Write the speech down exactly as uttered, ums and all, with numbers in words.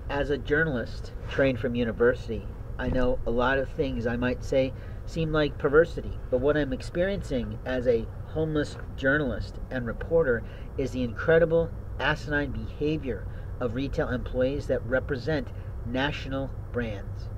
As a journalist trained from university, I know a lot of things I might say seem like perversity, but what I'm experiencing as a homeless journalist and reporter is the incredible asinine behavior of retail employees that represent national brands.